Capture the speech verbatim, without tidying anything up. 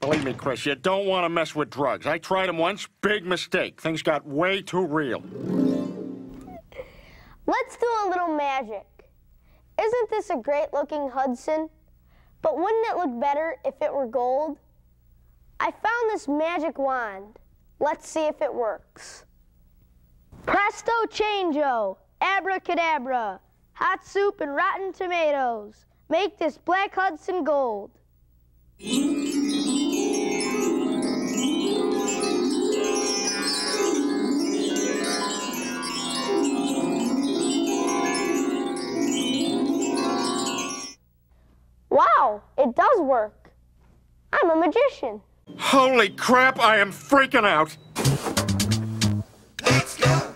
Believe me, Chris, you don't want to mess with drugs. I tried them once, big mistake. Things got way too real. Let's do a little magic. Isn't this a great-looking Hudson? But wouldn't it look better if it were gold? I found this magic wand. Let's see if it works. Presto changeo, abracadabra, hot soup and rotten tomatoes. Make this black Hudson gold. Wow, it does work. I'm a magician. Holy crap, I am freaking out. Let's go.